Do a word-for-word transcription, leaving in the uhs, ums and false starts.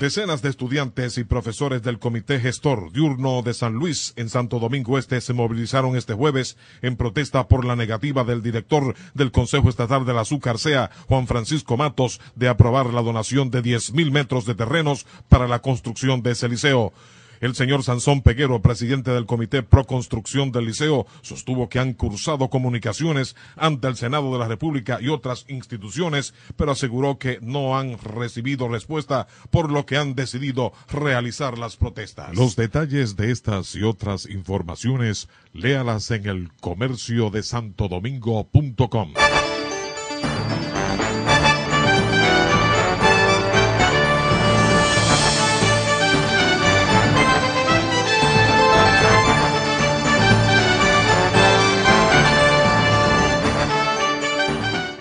Decenas de estudiantes y profesores del Comité Gestor Diurno de San Luis en Santo Domingo Este se movilizaron este jueves en protesta por la negativa del director del Consejo Estatal del Azúcar C E A, Juan Francisco Matos, de aprobar la donación de diez mil metros de terrenos para la construcción de ese liceo. El señor Sansón Peguero, presidente del Comité Pro Construcción del Liceo, sostuvo que han cursado comunicaciones ante el Senado de la República y otras instituciones, pero aseguró que no han recibido respuesta, por lo que han decidido realizar las protestas. Los detalles de estas y otras informaciones, léalas en el comercio de santo domingo punto com.